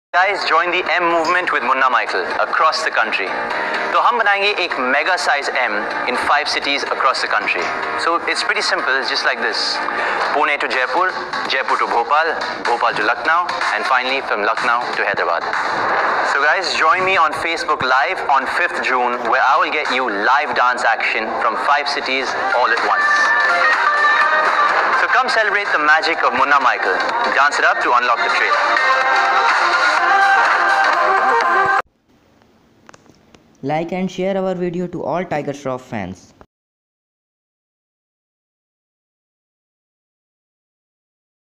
Guys, join the M movement with Munna Michael across the country. तो हम बनाएंगे एक mega size M in 5 cities across the country. So it's pretty simple, it's just like this. Pune to Jaipur, Jaipur to Bhopal, Bhopal to Lucknow, and finally from Lucknow to Hyderabad. So guys, join me on Facebook Live on 5th June where I will get you live dance action from 5 cities all at once. So come celebrate the magic of Munna Michael. Dance it up to unlock the trail. Like and share our video to all Tiger Shroff fans.